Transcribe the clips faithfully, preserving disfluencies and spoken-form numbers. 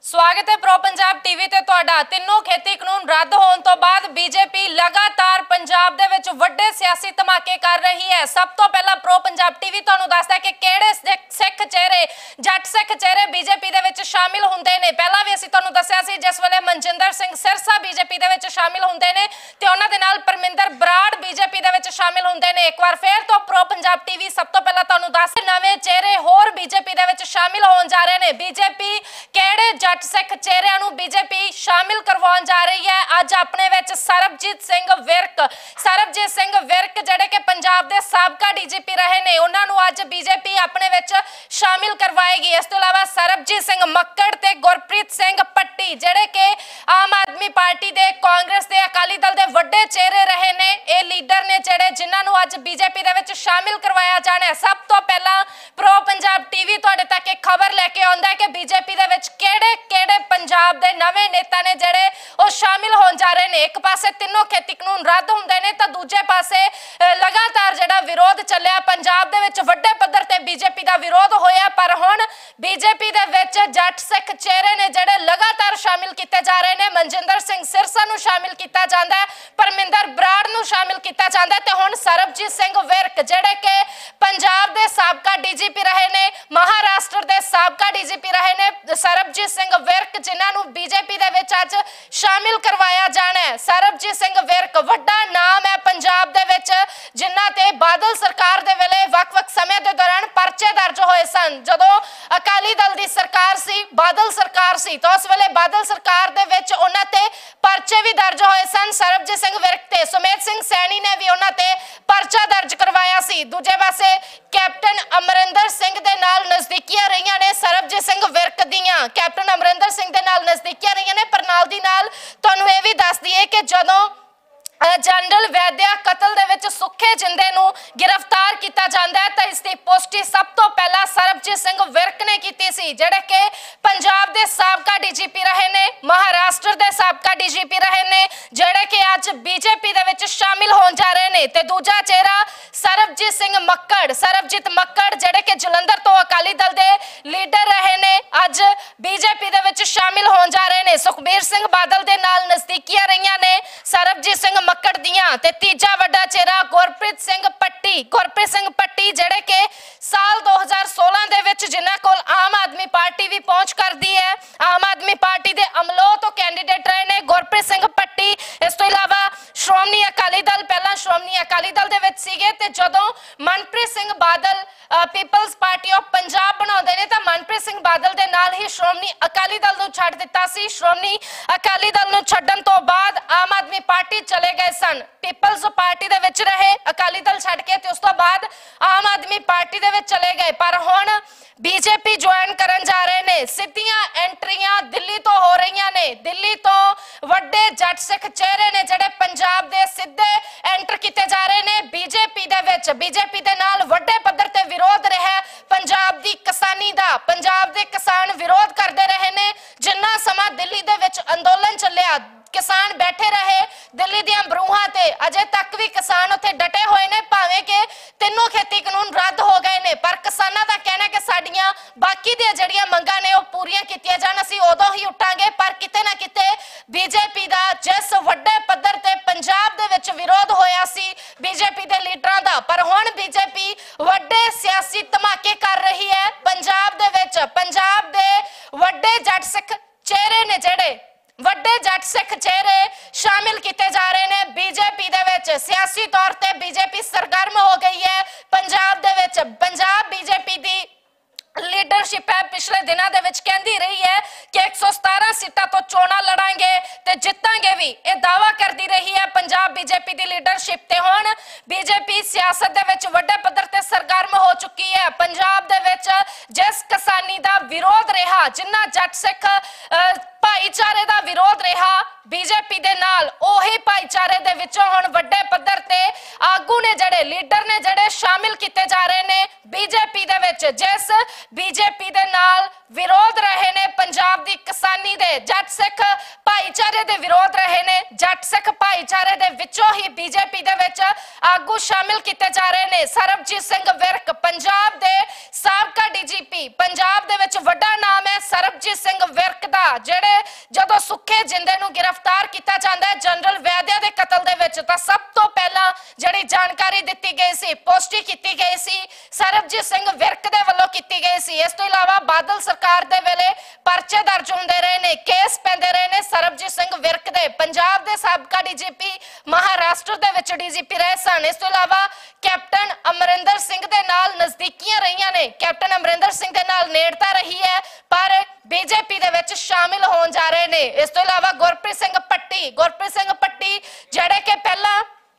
स्वागत है pro Punjab TV ते तुहाडा। तीनों खेती कानून रद्द होने तो बाद बीजेपी लगातार पंजाब दे विच वड्डे सियासी धमाके कर रही है। सब तो पहला प्रो पंजाब टीवी तुहानूं दसदा है कि किहड़े सिख चेहरे जट सिख चेहरे बीजेपी दे विच शामिल हुंदे ने। पहला भी असीं तुहानूं दस्सिया सी जिस वेले मनजिंदर सिंह सिरसा बीजेपी दे विच शामिल हुंदे ने ते उहनां दे नाल परमिंदर बराड़ बीजेपी दे विच शामिल हुंदे ने। एक बार फिर तो प्रो पंजाब टीवी सब तो पहला तुहानूं दस नवे चेहरे होर बीजेपी दे विच शामिल होण जा रहे ने। बीजेपी किहड़े जट सिख चेहरिਆਂ ਨੂੰ बीजेपी शामिल करवाउण जा रही है। अज अपने विच सरबजीत सिंह विरक सरबजीत सिंह विरक जिहड़े कि पंजाब दे साबका डीजीपी रहे ने उन्हां नूं अज बीजेपी अपने विच शामिल करवाएगी। इस तों इलावा सरबजीत सिंह मक्कड़ ते गुरप्रीत सिंह पट्टी जिहड़े कि आम आदमी पार्टी दे कांग्रेस ते अकाली दल दे वड्डे चेहरे रहे ने ये लीडर ने जिहड़े जिन्हां नूं अज बीजेपी दे विच शामिल करवाया जाना है। सब तो पहला प्रो पंजाब टीवी तुहाडे तक एक खबर लैके आउंदा है कि बीजेपी दे विच किहड़े किहड़े पंजाब दे नवे नेता ने जिहड़े वो शामिल होण जा रहे ने। एक पासे तीनों खेती कानून रद्द हुंदे ने तां दूजे पासे लगातार जिहड़ा विरोध चलिया पंजाब दे विच वड्डे पद्धर ते बीजेपी दा विरोध होया। पर हुण बीजेपी दे विच जट सिख चेहरे ने जिहड़े लगातार शामिल कीते जा रहे ने। मनजिंदर सिंह सिरसा नूं शामिल कीता जांदा है, परमिंदर बराड़ नूं शामिल कीता जांदा है ते हुण सरबजीत सिंह विरक जिहड़े कि पंजाब दे साबका डीजीपी रहे ने, महाराष्ट्र दे साबका डीजीपी रहे ने सरबजीत सिंह विरक जिन्हां नूं बीजेपी दे विच अज शामिल करवाया जाना है। सरबजीत सिंह विरक वड्डा नाम है पंजाब दे विच जिन्हां ते बादल सरकार दे वेले वक-वक समय दे दौरान परचे दर्ज होए सन। जदों अकाली दल दी सरकार सी, बादल सरकार सी तो उस वेले बादल सरकार दे विच उन्हां ते परचे भी दर्ज होए सन। सरबजीत सिंह विरक ते सुमेध सिंह सैनी ने भी उन्हां ते परचा दर्ज करवाया सी। दूजे पासे कैप्टन अमरिंदर सिंह दे नाल नजदीकियां रहीआं ने सरबजीत सिंह विरक दीआं कैप्टन अमरिंदर सिंह दे नाल नजदीकियां रहीआं ने। पर नाल दी नाल तुहानूं इह भी दस दईए कि जदों जनरल वैद्या कतल दे विच सुखे जिंदे नूं गिरफ्तार किया जाता है तो इसकी पुष्टि सब तो पहला सरबजीत सिंह विरक ने की सी जिहड़े कि पंजाब दे साबका डीजीपी रहे ने, महाराष्ट्र दे साबका डीजीपी रहे ने जिहड़े कि अज बीजेपी दे विच शामिल होण जा रहे ने। ते दूजा चेहरा सरबजीत सिंह मक्कड़ सरबजीत मक्कड़ जिहड़े कि जलंधर तो अकाली दल दे लीडर रहे ने अज बीजेपी दे विच शामिल होण जा रहे ने। सुखबीर सिंह बादल दे नाल नजदीकियां रहीआं ने सरबजीत सिंह मक्कड़ दियां। ते तीजा वड्डा चेहरा गुरप्रीत सिंह पट्टी गुरप्रीत सिंह पट्टी जिहड़े कि साल दो हज़ार सोलह दे विच जिन्हां कोल आम आदमी पार्टी भी पहुंच करदी है, आम आदमी पार्टी दे अमलोह तो कैंडीडेट रहे ने गुरप्रीत सिंह पट्टी। इस तो इलावा श्रोमणी अकाली दल पहला श्रोमणी अकाली दल दे विच सीगे ते जदों Manpreet Singh Badal people's party of Punjab बनाउंदे ने तां मनप्रीत सिंह बादल दे नाल ही श्रोमणी अकाली दल नूं छड्ड दित्ता सी। श्रोमणी अकाली दल नूं छड्डण तो बाद आम आदमी पार्टी चले गए सन, पीपल्स पार्टी दे विच रहे अकाली दल छड्ड के ते उस तो बाद आम आदमी पार्टी दे विच चले गए। पर हुण बीजेपी ज्वाइन करन जा रहे ने। सीधियां एंट्रियां दिल्ली तो हो रही ने, दिल्ली तो वड्डे जट सिख चेहरे ने जिहड़े पंजाब दे सिद्धे एंटर किए जा रहे ने बीजेपी दे विच। बीजेपी दे नाल वड्डे पद्धर ते विरोध रहा पंजाब दी किसानी दा, पंजाब दे किसान विरोध करते रहे ने। जिन्ना समा दिल्ली दे विच अंदोलन चलिया किसान बैठे रहे दिल्ली दियां बरूहां ते अजे तक भी किसान उत्थे डटे हुए ने भावें कि तीनों खेती कानून रद्द हो गए ने। पर किसानां दा कहना कि साडियां बाकी दी जड़ियां मंगां ने वो पूरीआं कीतियां जाण, असीं उदों ही उठांगे। पर किते ना किते बीजेपी दा जिस वड्डे पद्धर ते पंजाब दे विच विरोध होया सी बीजेपी दे लीडरां दा, पर हुण बीजेपी वड्डे सियासी धमाके कर रही है पंजाब दे विच। पंजाब दे वड्डे जट सिख चेहरे ने जिहड़े वड्डे जट सिख चेहरे शामिल किए जा रहे ने बीजेपी दे विच। सियासी तौर ते बीजेपी सरगर्म हो गई है पंजाब दे विच। पंजाब बीजेपी दी लीडरशिप है पिछले दिनों दे विच कहती रही है कि एक सौ सतारह सीटां तो चोणां लड़ांगे ते जितांगे भी, यह दावा करती रही है पंजाब बीजेपी दी लीडरशिप। ते हुण बीजेपी सियासत दे विच वड्डे पद्धर ते सरगर्म हो चुकी है। पंजाब दे विच जिस किसानी दा विरोध रहा, जिन्ना जट सिख भाईचारे दा विरोध रहा बीजेपी दे नाल, ओही भाईचारे दे विचों हुण वड्डे पद्धर ते आगू ने जिहड़े लीडर ने जिहड़े शामिल किए जा रहे ने बीजेपी दे विच। जिस बीजेपी दे नाल विरोध रहे ने पंजाब दी किसानी दे जट सिख भाईचारे दे विरोध रहे ने। जट सिख भाईचारे दे विचों ही बीजेपी दे विच आगू शामिल किए जा रहे ने। सरबजीत सिंह विरक पंजाब दे साबका डीजीपी, पंजाब दे विच वड्डा नाम है सरबजीत सिंह विरक दा, जेड़े जदों सुखे जिंदे नूं गिरफ्तार किया जाता है जनरल वैद्या दे कतल दे विच, तां सब तो पहला जिहड़ी जानकारी दित्ती गई सी, पुष्टि की गई सी, सरबजीत सिंह विरक दे वल्लों की गई सी। इस तो इलावा बादल सरकार दे वेले परचे दर्ज होंदे रहे ने, केस पैंदे रहे ने सरबजीत सिंह विरक दे। पंजाब दे साबका डीजीपी महाराष्ट्र दे विच डीजीपी रहे सन। इस तो इलावा कैप्टन अमरिंदर सिंह दे नाल नजदीकियां रहियां ने, कैप्टन अमरिंदर सिंह दे नाल नेड़ता रही है, पर बीजेपी दे विच शामिल होण जा रहे ने। इस तो इलावा गुरप्रीत सिंह पट्टी, गुरप्रीत सिंह पट्टी जेड़े के पहला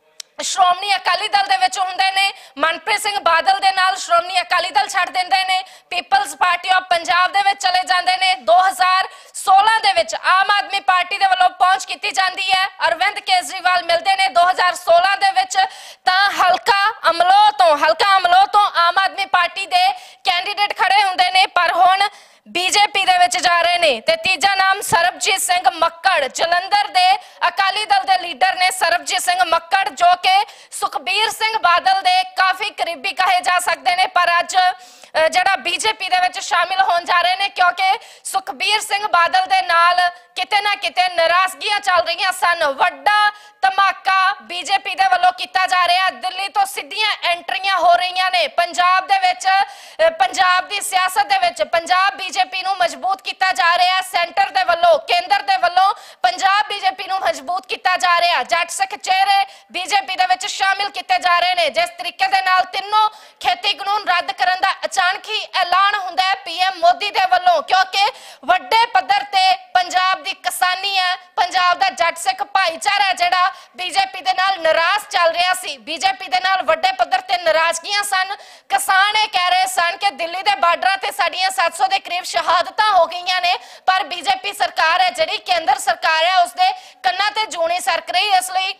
श्रोमणी अकाली दल दे विच हुंदे ने, मनप्रीत सिंह बादल दे नाल श्रोमणी अकाली दल छड्ड दिंदे ने, पीपल्स पार्टी ऑफ पंजाब दे विच चले जांदे ने। दो हज़ार सोलह दे विच आम आदमी पार्टी दे वल्लों पहुंच की जाती है, अरविंद केजरीवाल मिलते ने दो हज़ार सोलह दे विच, तां हलका अमलोह तो हलका अमलोह तो आम आदमी पार्टी दे कैंडीडेट खड़े हुंदे ने, पर हुण बीजेपी दे विच जा रहे ने। ते तीजा नाम सरबजीत सिंह मक्कड़, जलंधर दे अकाली दल दे लीडर ने सरबजीत सिंह मक्कड़, जो कि सुखबीर सिंह बादल दे काफी करीबी कहे जा सकते हैं, पर अज जड़ा बीजेपी दे विच शामिल होण जा रहे ने, क्योंकि सुखबीर सिंह बादल दे नाल किते ना किते नाराजगियां चल रही सन। वड्डा धमाका बीजेपी दे वल्लों कीता जा रहा, दिल्ली तो सीधियां एंट्रियां हो रही ने पंजाब दे विच, पंजाब दी सियासत दे विच पंजाब बीजेपी नूं मजबूत कीता जा रहा, सेंटर दे वल्लों केंद्र दे वल्लों पंजाब बीजेपी नूं मजबूत कीता जा रहा। जट सिख चेहरे बीजेपी दे विच शामिल किए जा रहे ने। जिस तरीके दे नाल तीनों खेती कानून रद्द करन दा अचानक ही ऐलान हुंदा है पीएम मोदी दे वल्लों, क्योंकि वड्डे पद्धर ते पंजाब दी किसानी है, पंजाब दा जट सिख भाईचारा जिहड़ा बीजेपी दे नाल नाराज चल रहा सी, बीजेपी दे नाल वड्डे पद्धर ते नाराजगियां सन। किसान ये कह रहे सन कि दिल्ली दे बार्डरां ते साडीआं सत्त सौ दे करीब शहादतां हो गईयां ने, पर बीजेपी सरकार है जिहड़ी केंद्र सरकार है उसदे कन्नां ते जूनी सरक रही। इसलिए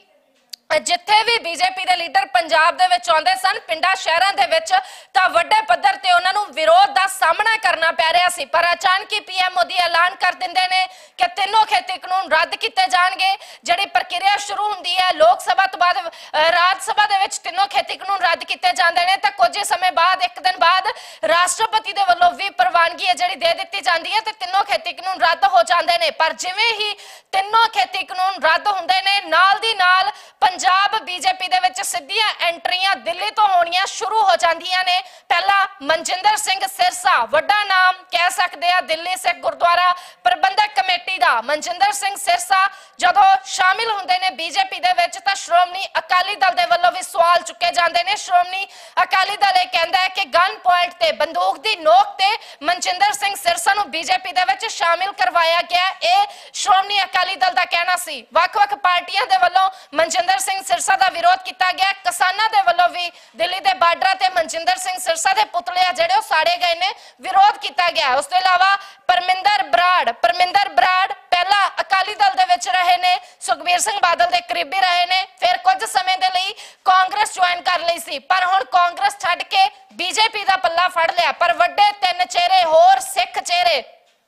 जिथे भी बीजेपी के लीडर पंजाब दे विच आउंदे सन, पिंडां शहरां दे विच, तां वड्डे पद्धर ते उन्हां नूं विरोध दा सामना करना पै रहा सी, पर अचानक ही पीएम मोदी ऐलान कर दिंदे ने कि तीनों खेती कानून रद्द किए जाणगे। जिहड़ी प्रक्रिया शुरू हुंदी है लोक सभा तो बाद राज सभा दे विच तीनों खेती कानून रद्द किए जांदे ने, तां कुछ समय बाद एक दिन बाद राष्ट्रपति दे वल्लों भी प्रवानगी है जिहड़ी दे दित्ती जांदी है, ते तीनों खेती कानून रद्द हो जांदे ने। पर जिवें ही तीनों खेती कानून रद्द हुंदे ने, नाल दी नाल पंजाब बीजेपी दे विच सिद्धियां एंट्रियां दिल्ली तो होणियां शुरू हो जांदियां ने। पहला मनजिंदर सिंह सिरसा, वड्डा नाम कह सकते हैं दिल्ली सिख गुरुद्वारा प्रबंधक कमेटी दा। मनजिंदर सिंह सिरसा जदों शामिल हुंदे ने बीजेपी दे विच, तां श्रोमणी अकाली दल दे वल्लों भी सवाल चुके जांदे ने। श्रोमणी अकाली दल यह कहंदा है कि गन पॉइंट ते बंदूक दी नोक ते मनजिंदर सिंह सिरसा नूं बीजेपी दे विच शामिल करवाया गया। यह श्रोमणी अकाली दल दा कहना सी। वख-वख पार्टियां दे वल्लों मनजिंदर सिंह सिरसा दा विरोध किया गया, किसानां दे वल्लों भी दिल्ली दे बार्डरां ते मनजिंदर सिंह सिरसा दे पुतले जिहड़े साड़े गए ने, विरोध किया गया। उस तो इलावा परमिंदर बराड़, परमिंदर बराड़ पहला अकाली दल दे विच रहे ने, सुखबीर सिंह बादल दे करीबी रहे ने, फिर कुछ समय दे लई कांग्रेस ज्वाइन कर लई सी, पर हुण कांग्रेस छड्ड के बीजेपी दा पल्ला फड़ लिया। पर वड्डे तीन चेहरे होर सिख चेहरे,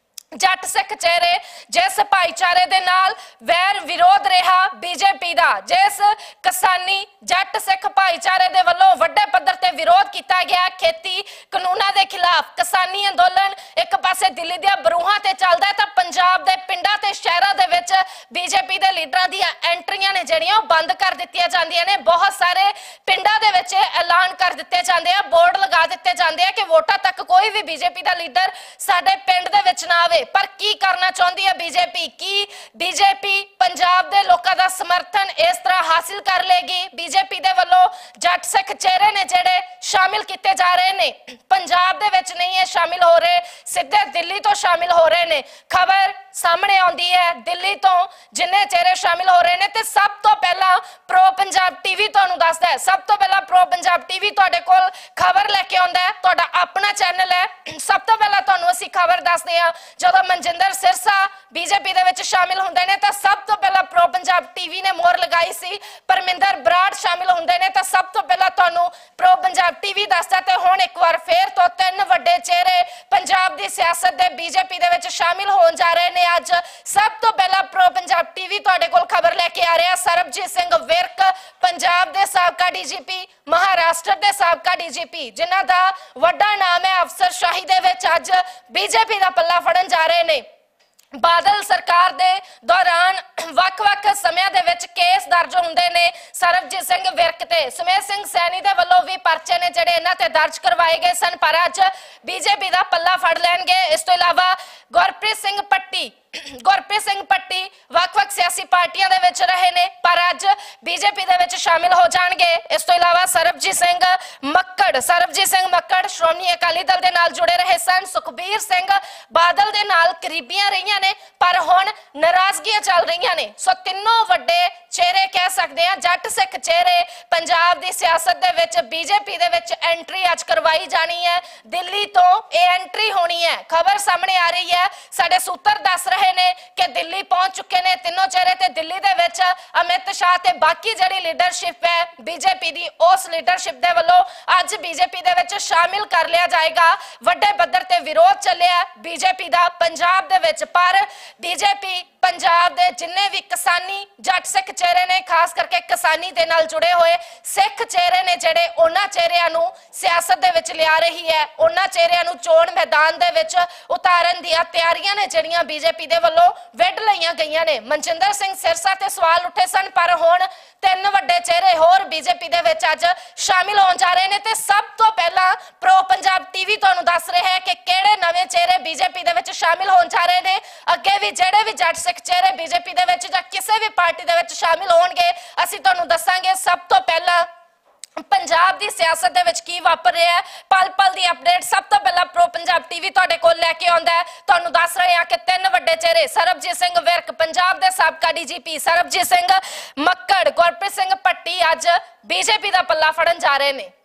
जट सिख चेहरे, जिस भाईचारे दे नाल वैर विरोध रहा बीजेपी दा, जिस किसानी जट सिख भाईचारे दे वल्लों वड्डे पद्धर ते विरोध किया गया खेती कानूनां दे खिलाफ, किसानी अंदोलन एक पासे दिल्ली दे बरूहां ते चलदा है, तां पंजाब दे पिंडां ते शहरां दे विच बीजेपी दे लीडरां दीआं एंट्रियां ने जिहड़ियां बंद कर दित्तियां जांदियां ने। बहुत सारे पिंडां दे विच ऐलान कर दित्ते जांदे आ, बोर्ड लगा दित्ते जांदे आ कि वोटां तक कोई भी बीजेपी दा लीडर साडे पिंड दे विच ना आवे। पर की करना चाहती है बीजेपी? की बीजेपी पंजाब दे लोकां दा समर्थन इस तरह हासिल कर लेगी? बीजेपी दे वल्लों जट सिख चेहरे ने जेड़े शामिल किए जा रहे ने, पंजाब दे विच नहीं है शामिल हो रहे, सीधे दिल्ली तो शामिल हो रहे ने। खबर सामने आउंदी है दिल्ली तो जिन्ने चेहरे शामिल हो रहे ने, ते सब तो पहला प्रो पंजाब टीवी तुहानूं दसदा है। सब तो पहला प्रो पंजाब टीवी तुहाडे कोल खबर लेके आउंदा है, तुहाडा अपना चैनल है। सब तो पहला तुहानूं असीं खबर दसदे हां, जदों मनजिंदर सिरसा ਬੀਜੇਪੀ ਦੇ ਵਿੱਚ ਸ਼ਾਮਿਲ ਹੁੰਦੇ ਨੇ ਤਾਂ ਸਭ ਤੋਂ ਪਹਿਲਾਂ ਪ੍ਰੋ ਪੰਜਾਬ ਟੀਵੀ ਨੇ ਮੋਹਰ ਲਗਾਈ ਸੀ। ਪਰਮਿੰਦਰ ਬਰਾੜ ਸ਼ਾਮਿਲ ਹੁੰਦੇ ਨੇ ਤਾਂ ਸਭ ਤੋਂ ਪਹਿਲਾਂ ਤੁਹਾਨੂੰ ਪ੍ਰੋ ਪੰਜਾਬ ਟੀਵੀ ਦੱਸਦਾ ਤੇ ਹੁਣ ਇੱਕ ਵਾਰ ਫੇਰ ਤੋਂ ਤਿੰਨ ਵੱਡੇ ਚਿਹਰੇ ਪੰਜਾਬ ਦੀ ਸਿਆਸਤ ਦੇ ਬੀਜੇਪੀ ਦੇ ਵਿੱਚ ਸ਼ਾਮਿਲ ਹੋਣ ਜਾ ਰਹੇ ਨੇ। ਅੱਜ ਸਭ ਤੋਂ ਪਹਿਲਾਂ ਪ੍ਰੋ ਪੰਜਾਬ ਟੀਵੀ ਤੁਹਾਡੇ ਕੋਲ ਖਬਰ ਲੈ ਕੇ ਆ ਰਿਹਾ ਸਰਬਜੀਤ ਸਿੰਘ ਵਿਰਕ, ਪੰਜਾਬ ਦੇ ਸਾਬਕਾ ਡੀਜੀਪੀ, ਮਹਾਰਾਸ਼ਟਰ ਦੇ ਸਾਬਕਾ ਡੀਜੀਪੀ, ਜਿਨ੍ਹਾਂ ਦਾ ਵੱਡਾ ਨਾਮ ਹੈ ਅਫਸਰਸ਼ਾਹੀ ਦੇ ਵਿੱਚ ਅੱਜ ਬੀਜੇਪੀ ਦਾ ਪੱਲਾ ਫੜਨ ਜਾ ਰਹੇ ਨੇ। ਬਾਦਲ ਸਰਕਾਰ ਦੇ ਦੌਰਾਨ ਵੱਖ-ਵੱਖ ਸਮਿਆਂ ਦੇ ਵਿੱਚ ਕੇਸ ਦਰਜ ਹੁੰਦੇ ਨੇ ਸਰਬਜੀਤ ਸਿੰਘ ਵਿਰਕ ਤੇ। ਸੁਮੇਧ ਸਿੰਘ ਸੈਣੀ ਦੇ ਵੱਲੋਂ ਵੀ ਪਰਚੇ ਨੇ ਜਿਹੜੇ ਇਹਨਾਂ ਤੇ ਦਰਜ ਕਰਵਾਏ ਗਏ ਸਨ, ਪਰ ਅੱਜ ਬੀਜੇਪੀ ਦਾ ਪੱਲਾ ਫੜ ਲੈਣਗੇ। ਇਸ ਤੋਂ ਇਲਾਵਾ ਗੁਰਪ੍ਰੀਤ ਸਿੰਘ ਪੱਟੀ ਗੁਰਪ੍ਰੀਤ ਸਿੰਘ ਪੱਟੀ ਵੱਖ-ਵੱਖ ਸਿਆਸੀ ਪਾਰਟੀਆਂ ਦੇ ਵਿੱਚ ਰਹੇ ਨੇ ਪਰ ਅੱਜ ਬੀਜੇਪੀ ਦੇ ਵਿੱਚ ਸ਼ਾਮਿਲ ਹੋ ਜਾਣਗੇ। ਇਸ ਤੋਂ ਇਲਾਵਾ ਸਰਬਜੀਤ ਸਿੰਘ ਮੱਕੜ ਸਰਬਜੀਤ ਸਿੰਘ ਮੱਕੜ ਸ਼੍ਰੋਮਣੀ ਅਕਾਲੀ ਦਲ ਦੇ ਨਾਲ ਜੁੜੇ ਰਹੇ ਸਨ। ਸੁਖਬੀਰ ਸਿੰਘ ਬਾਦਲ ਦੇ ਨਾਲ ਕਰੀਬੀਆਂ ਰਹੀਆਂ ਨੇ ਪਰ ਹੁਣ ਨਾਰਾਜ਼ਗੀਆਂ ਚੱਲ ਰਹੀਆਂ ਨੇ। ਸੋ ਤਿੰਨੋਂ ਵੱਡੇ ਚਿਹਰੇ ਕਹਿ ਸਕਦੇ ਆ, ਜੱਟ ਸਿੱਖ ਚਿਹਰੇ ਪੰਜਾਬ ਦੀ ਸਿਆਸਤ ਦੇ ਵਿੱਚ ਬੀਜੇਪੀ ਦੇ ਵਿੱਚ ਐਂਟਰੀ ਅੱਜ ਕਰਵਾਈ ਜਾਣੀ ਹੈ। ਦਿੱਲੀ ਤੋਂ ਇਹ ਐਂਟਰੀ ਹੋਣੀ ਹੈ। ਖਬਰ ਸਾਹਮਣੇ ਆ ਰਹੀ ਹੈ, ਸਾਡੇ ਸੂਤਰ ਦੱਸ ਰਹੇ ਨੇ ਕਿ ਦਿੱਲੀ ਪਹੁੰਚ ਚੁੱਕੇ ਨੇ ਤਿੰਨੋਂ ਚਿਹਰੇ ਤੇ ਦਿੱਲੀ ਦੇ ਵਿੱਚ ਅਮਿਤ ਸ਼ਾਹ ਤੇ ਬਾਕੀ ਜਿਹੜੀ ਲੀਡਰਸ਼ਿਪ ਹੈ ਬੀਜੇਪੀ ਦੀ, ਉਸ ਲੀਡਰਸ਼ਿਪ ਦੇ ਵੱਲੋਂ ਅੱਜ ਬੀਜੇਪੀ ਦੇ ਵਿੱਚ ਸ਼ਾਮਿਲ ਕਰ ਲਿਆ ਜਾਏਗਾ। ਵੱਡੇ ਪੱਧਰ ਤੇ ਵਿਰੋਧ ਚੱਲਿਆ ਬੀਜੇਪੀ ਦਾ ਪੰਜਾਬ ਦੇ ਵਿੱਚ, ਪਰ ਬੀਜੇਪੀ ਪੰਜਾਬ ਦੇ ਜਿੰਨੇ ਵੀ ਕਿਸਾਨੀ ਜੱਟ ਸਿੱਖ ਚਿਹਰੇ ਨੇ, ਖਾਸ ਕਰਕੇ ਕਿਸਾਨੀ ਦੇ ਨਾਲ ਜੁੜੇ ਹੋਏ ਸਿੱਖ ਚਿਹਰੇ ਨੇ ਜਿਹੜੇ, ਉਹਨਾਂ ਚਿਹਰਿਆਂ ਨੂੰ ਸਿਆਸਤ ਦੇ ਵਿੱਚ ਲਿਆ ਰਹੀ ਹੈ। ਉਹਨਾਂ ਚਿਹਰਿਆਂ ਨੂੰ ਚੋਣ ਮੈਦਾਨ ਦੇ ਵਿੱਚ ਉਤਾਰਨ ਦੀਆਂ ਤਿਆਰੀਆਂ ਨੇ ਜਿਹੜੀਆਂ ਬੀਜੇਪੀ ਦੇ ਵੱਲੋਂ ਵਿੱਢ ਲਈਆਂ ਗਈਆਂ ਨੇ। ਮਨਜਿੰਦਰ ਸਿੰਘ ਸਿਰਸਾ ਤੇ ਸਵਾਲ ਉੱਠੇ ਸਨ ਪਰ ਹੁਣ ਤਿੰਨ ਵੱਡੇ ਚਿਹਰੇ ਹੋਰ ਬੀਜੇਪੀ ਦੇ ਵਿੱਚ ਅੱਜ ਸ਼ਾਮਿਲ ਹੋਣ ਜਾ ਰਹੇ ਨੇ ਤੇ ਸਭ ਤੋਂ ਪਹਿਲਾਂ ਪ੍ਰੋ ਪੰਜਾਬ ਟੀਵੀ ਤੁਹਾਨੂੰ ਦੱਸ ਰਿਹਾ ਹੈ ਕਿ ਕਿਹੜੇ ਨਵੇਂ ਚਿਹਰੇ ਬੀਜੇਪੀ ਦੇ ਵਿੱਚ ਸ਼ਾਮਿਲ ਹੋਣ ਜਾ ਰਹੇ ਨੇ। ਅੱਗੇ ਵੀ ਜਿਹੜੇ ਵੀ ਜੱਟ ਸਿੱਖ ਚਿਹਰੇ ਬੀਜੇਪੀ ਦੇ ਵਿੱਚ ਜਾਂ ਕਿਸੇ ਵੀ ਪਾਰਟੀ ਦੇ ਵਿੱਚ ਸ਼ਾਮਿਲ ਹੋਣਗੇ ਅਸੀਂ ਤੁਹਾਨੂੰ ਦੱਸਾਂਗੇ। ਸਭ ਤੋਂ ਪਹਿਲਾਂ ਪੰਜਾਬ ਦੀ ਸਿਆਸਤ ਦੇ ਵਿੱਚ ਕੀ ਵਾਪਰ ਰਿਹਾ ਹੈ, ਪਲ ਪਲ ਦੀ ਅਪਡੇਟ ਸਭ ਤੋਂ ਪਹਿਲਾਂ ਪ੍ਰੋ ਪੰਜਾਬ ਟੀਵੀ ਤੁਹਾਡੇ ਕੋਲ ਲੈ ਕੇ ਆਉਂਦਾ ਹੈ। ਤੁਹਾਨੂੰ ਦੱਸ ਰਹੇ ਹਾਂ ਕਿ ਤਿੰਨ ਵੱਡੇ ਚਿਹਰੇ ਸਰਬਜੀਤ ਸਿੰਘ ਵਿਰਕ, ਪੰਜਾਬ ਦੇ ਸਾਬਕਾ ਡੀਜੀਪੀ, ਸਰਬਜੀਤ ਸਿੰਘ ਮੱਕੜ, ਗੁਰਪ੍ਰੀਤ ਸਿੰਘ ਪੱਟੀ ਅੱਜ ਬੀਜੇਪੀ ਦਾ ਪੱਲਾ ਫੜਨ ਜਾ ਰਹੇ ਨੇ।